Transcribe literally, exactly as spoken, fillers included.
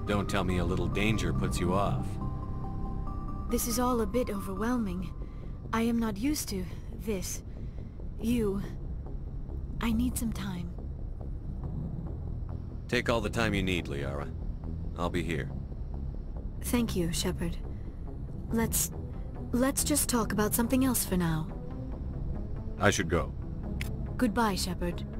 Don't tell me a little danger puts you off. This is all a bit overwhelming. I am not used to this. You... I need some time. Take all the time you need, Liara. I'll be here. Thank you, Shepard. Let's... let's just talk about something else for now. I should go. Goodbye, Shepard.